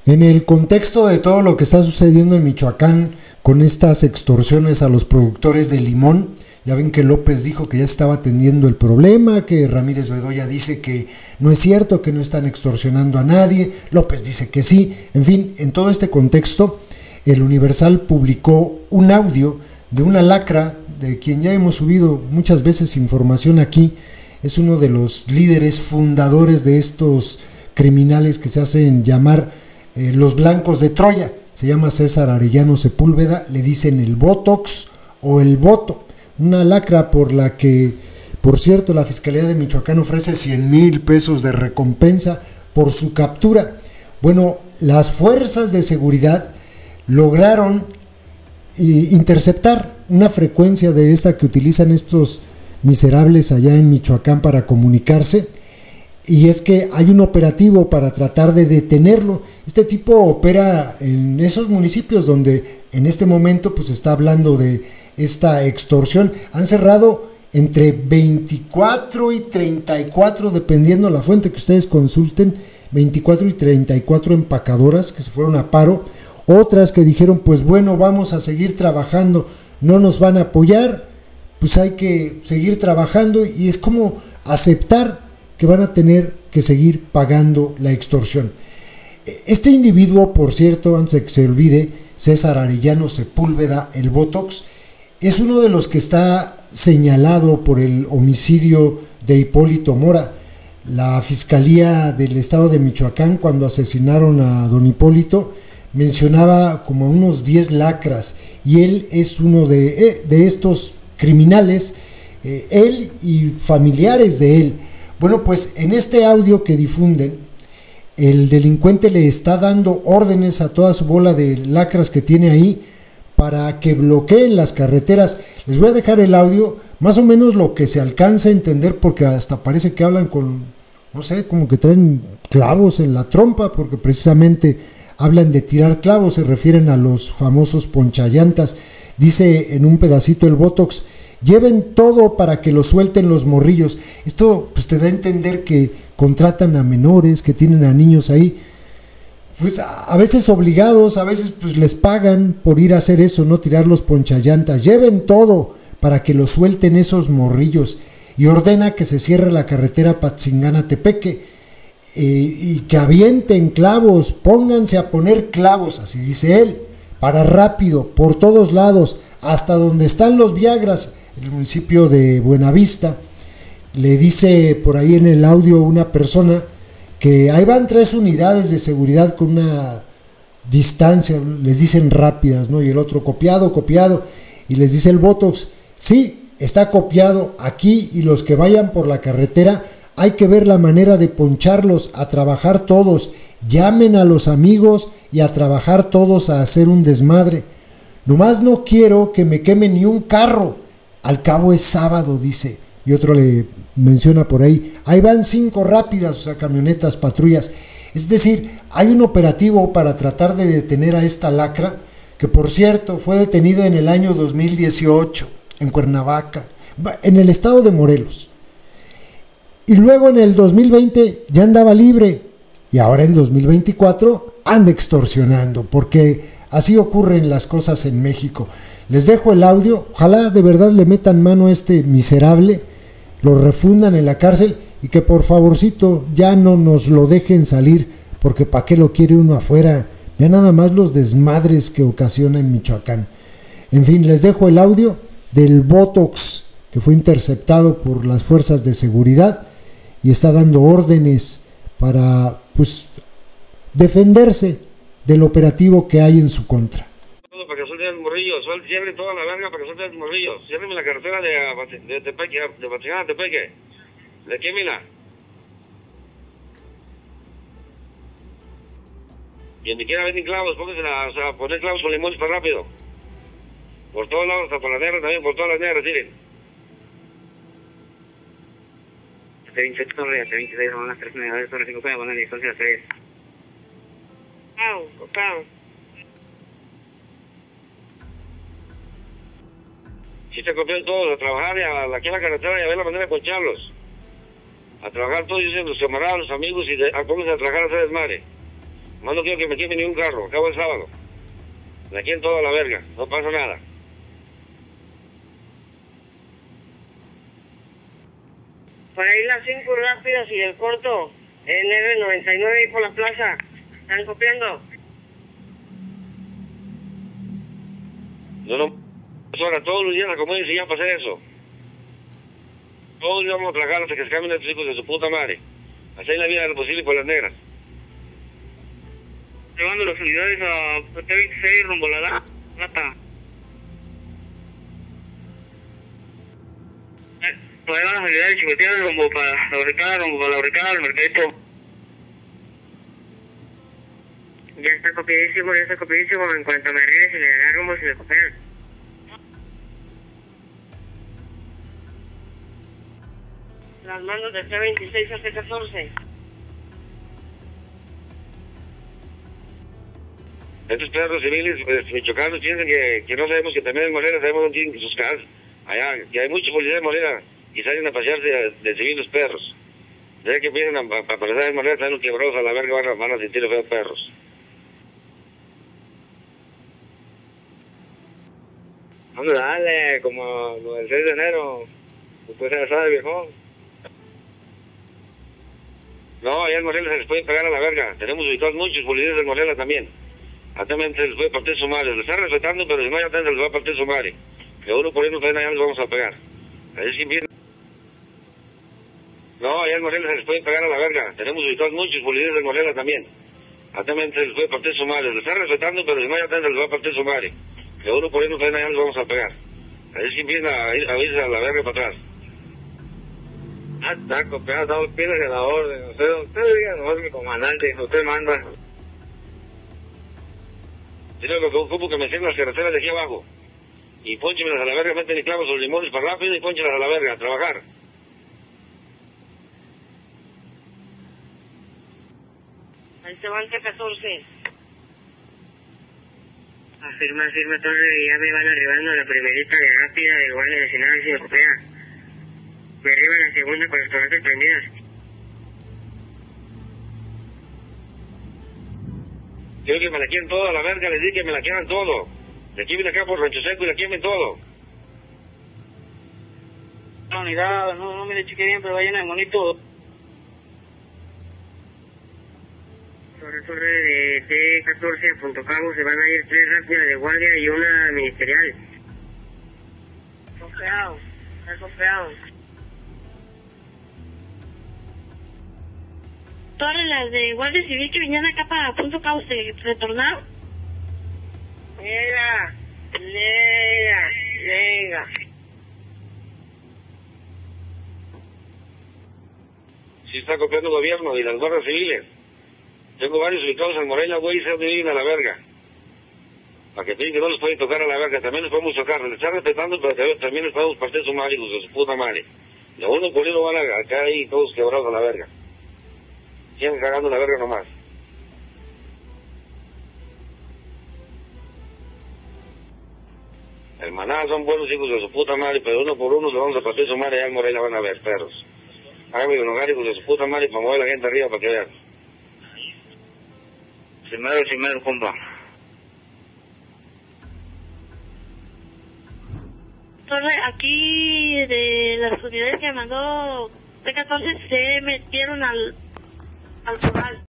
En el contexto de todo lo que está sucediendo en Michoacán con estas extorsiones a los productores de limón, ya ven que López dijo que ya estaba atendiendo el problema, que Ramírez Bedoya dice que no es cierto, que no están extorsionando a nadie, López dice que sí. En fin, en todo este contexto, el Universal publicó un audio de una lacra de quien ya hemos subido muchas veces información aquí. Es uno de los líderes fundadores de estos criminales que se hacen llamar los blancos de Troya. Se llama César Arellano Sepúlveda, le dicen el Botox o el Voto. Una lacra por la que, por cierto, la Fiscalía de Michoacán ofrece 100,000 pesos de recompensa por su captura. Bueno, las fuerzas de seguridad lograron interceptar una frecuencia de esta que utilizan estos miserables allá en Michoacán para comunicarse, y es que hay un operativo para tratar de detenerlo. Este tipo opera en esos municipios donde en este momento pues está hablando de esta extorsión. Han cerrado entre 24 y 34, dependiendo la fuente que ustedes consulten, 24 y 34 empacadoras que se fueron a paro. Otras que dijeron, pues bueno, vamos a seguir trabajando, no nos van a apoyar, pues hay que seguir trabajando, y es como aceptar que van a tener que seguir pagando la extorsión. Este individuo, por cierto, antes de que se olvide, César Arellano Sepúlveda, el Botox, es uno de los que está señalado por el homicidio de Hipólito Mora. La Fiscalía del Estado de Michoacán, cuando asesinaron a don Hipólito, mencionaba como unos 10 lacras, y él es uno de estos criminales, él y familiares de él. Bueno, pues en este audio que difunden, el delincuente le está dando órdenes a toda su bola de lacras que tiene ahí para que bloqueen las carreteras. Les voy a dejar el audio, más o menos lo que se alcanza a entender, porque hasta parece que hablan con, no sé, como que traen clavos en la trompa, porque precisamente hablan de tirar clavos, se refieren a los famosos ponchallantas. Dice en un pedacito el Botox: lleven todo para que lo suelten los morrillos. Esto pues te da a entender que contratan a menores, que tienen a niños ahí, pues a veces obligados, a veces pues les pagan por ir a hacer eso, no tirar los ponchallantas. Lleven todo para que lo suelten esos morrillos, y ordena que se cierre la carretera Patzingana-Tepeque, y que avienten clavos, pónganse a poner clavos, así dice él, para rápido, por todos lados, hasta donde están los Viagras, el municipio de Buenavista. Le dice por ahí en el audio una persona que ahí van 3 unidades de seguridad con una distancia, les dicen rápidas, ¿no? Y el otro copiado, y les dice el Botox: sí, está copiado aquí, y los que vayan por la carretera hay que ver la manera de poncharlos, a trabajar todos, llamen a los amigos y a trabajar todos a hacer un desmadre. Nomás no quiero que me queme ni un carro, al cabo es sábado, dice. Y otro le menciona por ahí: ahí van 5 rápidas, o sea, camionetas, patrullas. Es decir, hay un operativo para tratar de detener a esta lacra, que por cierto fue detenida en el año 2018 en Cuernavaca, en el estado de Morelos, y luego en el 2020 ya andaba libre, y ahora en 2024 anda extorsionando, porque así ocurren las cosas en México. Les dejo el audio, ojalá de verdad le metan mano a este miserable, lo refundan en la cárcel, y que por favorcito ya no nos lo dejen salir, porque ¿para qué lo quiere uno afuera? Ya nada más los desmadres que ocasiona en Michoacán. En fin, les dejo el audio del Botox, que fue interceptado por las fuerzas de seguridad y está dando órdenes para pues defenderse del operativo que hay en su contra. Para que suelten los morrillos, cierren toda la verga para que suelten los morrillos, cierren la carretera de Tepeque, de Patzingana a Tepeque, de Quémila. Y donde quiera venden clavos, pónganse a poner clavos con limones para rápido. Por todos lados, hasta por la negra también, por todas las negras, tiren. T27 Torre, T26, van a 3 unidades, Torre 5, van a 10, 11 a 3. Octavo. Si se copian todos a trabajar y aquí en la carretera y a ver la manera de poncharlos. A trabajar todos, dicen los camaradas, los amigos, y pónganse a trabajar a hacer desmadre. Más no quiero que me queme ni un carro, acabo el sábado. Me quieren toda la verga, no pasa nada. Por ahí las 5 rápidas y el corto, en R99 ahí por la plaza. ¿Están copiando? No, ahora todos los días acomódense ya para hacer eso. Todos vamos a trabajar hasta que se cambien estos hijos de su puta madre. Hacer la vida lo posible por las negras. Llevando las unidades a T26 rumbo a la Plata. Llevan las unidades chicoteadas rumbo para la Bricada, el mercadito. Ya está copiadísimo. En cuanto me arribe se le dará rumbo si le copian. Las mandos de C26 a C14. Estos perros civiles michoacanos piensan que no sabemos que también en Morena sabemos dónde tienen sus casas. Allá, que hay mucha policía en Morena y salen a pasearse de civil los perros. Ya que empiezan a pasar en Morena, están los quebrados a la verga, van a sentir los feos perros. Hombre, dale, como lo del 6 de enero, después se la sabe, viejo. No, allá en Morelia se les puede pegar a la verga. Tenemos ubicados muchos policías en Morelia también. Atentamente se les puede partir su madre. Les están respetando, pero si no hay atento se les va a partir su madre. Que uno por ahí no traen allá les vamos a pegar. Así que bien. No, allá en Morelia se les puede pegar a la verga. Tenemos ubicados muchos policías en Morelia también. Atentamente se les puede partir su madre. Les están respetando, pero si no hay atento se les va a partir su madre. Que uno por ahí no traen allá les vamos a pegar. Así que empiezan a irse a la verga para atrás. Ah, está copiado, estamos pidiendo la orden. Usted diga, no es mi comandante, usted manda. Yo lo que ocupo que me sirvan las carreteras de aquí abajo. Y pónchemelas a la verga, meten clavos o limones para rápido y pónchelas a la verga, a trabajar. Ahí se van T14. Afirma, torre, ya me van arribando a la primerita de rápida del Guardia Nacional si me copia. Me arriba la segunda con las torretas prendidas. Quiero que me la quieran todo a la verga, les di que me la quieran todo. De aquí viene acá por Rancho Seco y la quiemen todo. No, unidad, no me le cheque bien, pero vayan a monito. Torre de T14 a Punto Cabo, se van a ir 3 rápidas de guardia y una ministerial. Copiado, está copiado. Todas las de Guardia Civil que venían acá para Punto Cabo se retornaron. Venga. Sí está copiando el gobierno y las guardias civiles. Tengo varios ubicados en Morelia, güey, y se dónde viven a la verga. Para que piensen que no les pueden tocar a la verga, también les podemos tocar. Les están respetando, pero también les podemos partir su madre, hijos de su puta madre. Y a uno por uno van acá ahí todos quebrados a la verga. Siguen cagando la verga nomás. Hermanadas son buenos hijos de su puta madre, pero uno por uno le vamos a partir su madre allá en Morelia, van a ver, perros. Háganme un hogar, hijos de su puta madre, para mover a la gente arriba para que vean. Primero, compa. Torre, aquí de las unidades que mandó T14 se metieron al corral.